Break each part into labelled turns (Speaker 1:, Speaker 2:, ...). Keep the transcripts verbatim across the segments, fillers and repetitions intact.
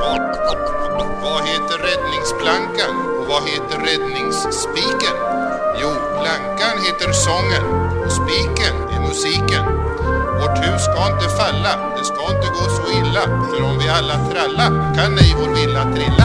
Speaker 1: Vad heter räddningsplankan och vad heter räddningsspiken? Jo, plankan heter sången och spiken är musiken. Vårt hus ska inte falla, det ska inte gå så illa. För om vi alla tralla kan ej vår villa trilla.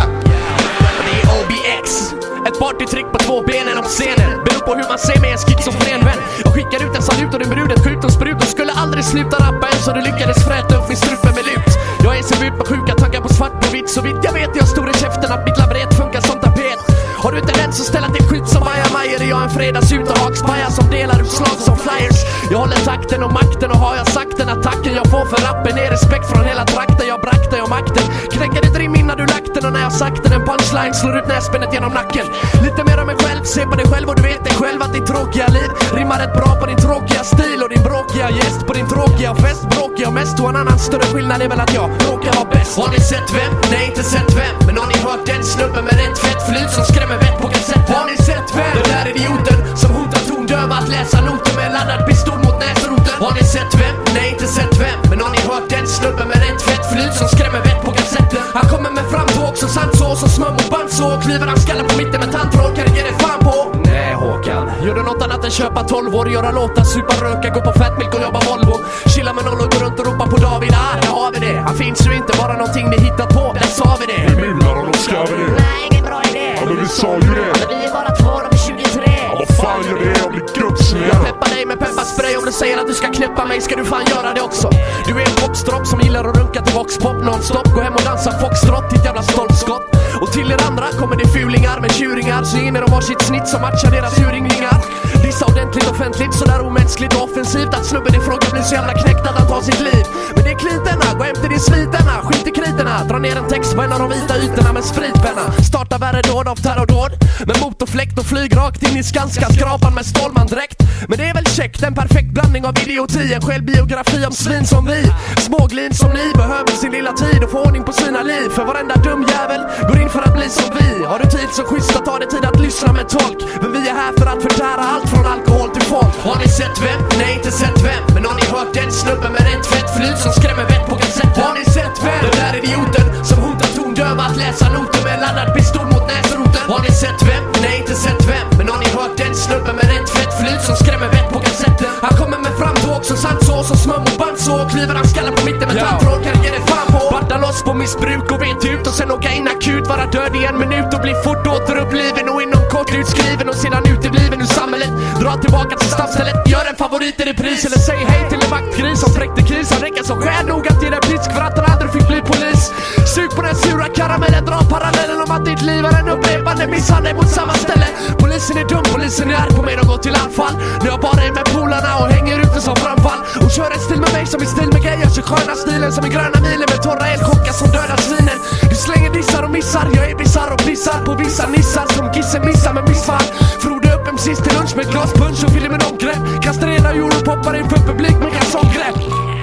Speaker 2: Det är O B X, ett partytrick på två benen om scenen. Beror på hur man ser med en schizofren vän. Jag skickar ut en salut och din brud ett sjukdomsbruk. Och skulle aldrig sluta rappa än så du lyckades fräta upp min strupe med lut. Jag är så ut med sjuka tankar på svart och vitt. Så vitt jag vet jag har stor i käften att mitt labyrinth funkar som tapet. Har du inte rädd så ställa till skit som Maja Majer. Är jag en fredags ut och hakspaja som delar ut slag som flyers. Jag håller takten och makten och har jag sagt den attacken jag får för rappen är respekt från hela trakten. Jag braktar jag makten. Knäcker ett rim innan du lagt den och när jag sagt den en punchline slår ut näsbenet genom nacken. Lite mer om mig själv, se på dig själv och du vet dig själv att ditt tråkiga liv rimmar rätt bra på din tråkiga stil och din bråkiga gäst på din tråkiga fest. Bråkiga och mest och en annan större skillnad är väl att jag råkar vara bäst. Har ni sett vem? Nej, inte sett vem. Men har ni hört den snubben med rätt fett flyt som skrämmer vett på kassett? Har ni sett vem? Den där idioten som hotar tondöva att läsa noter med laddad pistol mot näsroten. Har ni sett vem? Nej, inte sett vem. Men har ni hört den snubben med rätt fett flyt som skrämmer vett på kassetten? Han kommer med framtåg så sant så som smör mot band så kliver han skallen på mitten med tandtråd. Kan du ge dig fan på? Nej Håkan, gör du något annat än köpa tolv år, göra låtar, supa, röka, gå på fettmilk och jobba Volvo. Chilla med noll och gå runt och ropa på David. Ah, där har vi det. Han finns ju inte bara någonting ni hittat på. Där sa vi det.
Speaker 3: Vi mular och då ska vi det.
Speaker 2: Nej, ingen bra idé.
Speaker 3: Ja men vi sa ju det.
Speaker 2: Men vi är bara två, de är tjugotre.
Speaker 3: Ja vad fan gör det? Jag blir gruppsned.
Speaker 2: Jag peppar dig med pepparspray. Om du säger att du ska knäppa mig ska du fan göra det också. Du är en popstropp som gillar att runka till voxpop nonstop. Gå hem och dansa foxtrot till ett jävla stolpskott. Och till er andra kommer det fulingar med tjuringar. Så in er och varsitt snitt som matchar deras uringlingar. Dissa ordentligt offentligt, sådär omänskligt och offensivt. Att snubben i fråga blir så jävla knäckt att han tar sitt liv. Men det är kliterna, gå hem till din sviterna. Skit i kriterna, dra ner en text på en av de vita ytorna med spritpenna. Starta värre dåd av terrordåd. Med motorfläkt och flyg rakt in i Skanska skrapan med Stålman-dräkt. Men det är väl käckt, en perfekt blandning av idioti. En självbiografi om svin som vi. Småglin som ni behöver sin lilla tid och få ordning på sina liv. För varenda dum jävel går in för att bli som vi. Har du tid så schysst att ta dig tid att lyssna med tolk. Men vi är här för att förtära allt från alkohol till folk. Har ni sett vem? Nej, inte sett vem. Men har ni hört den snubben med rätt fett flyt som skrämmer vett på kassett? Har ni sett vem? Den där idioten som hotar tondöva att läsa noter med laddad pistol mot näsroten. Har ni sett vem? Nej, inte sett vem. Men har ni hört den snubben med rätt fett flyt som skrämmer vett på kassetten? Han kommer med framtåg så sant så som smör mot band så kliver han skallen på mitten med tandtråd. Kan ge dig fan på? Badda loss på missbruk och vet ut och sen åka in akut. Vara död i en minut och bli fort återuppliven och inom kort utskriven och sedan utebliven ur samhället. Dra tillbaka till stadsstället, gör en favorit i repris eller säg hej till en vaktgris som fräckte kris. Han räcker så skäl nog att ge dig pisk för att han aldrig fick bli polis. Sug på den sura karamellen, dra parallellen om att ditt liv är en upprepande misshandel mot samma ställe. Polisen är dum, polisen är arg på mig och går till anfall. Nu jag bara är med polarna och hänger ute som framfall. Och kör en stil med mig som i stil med grejer. Så sköna stilen som i gröna milen med torra elchockar som dödar svinen. Du slänger dissar och missar, jag är bizarr och pissar på vissa nissar som gissen missar med missfall. Frode upp en sist till lunch med ett glas punch och fyller med omgrepp. Kastar rena europoppar inför publik med kalsonggrepp.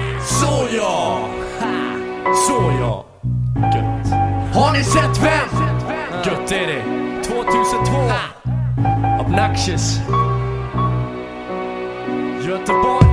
Speaker 2: Så ja, så ja. Gött. Har ni sett vem? Gött är det. tjugohundratvå Obnoxious Göteborg.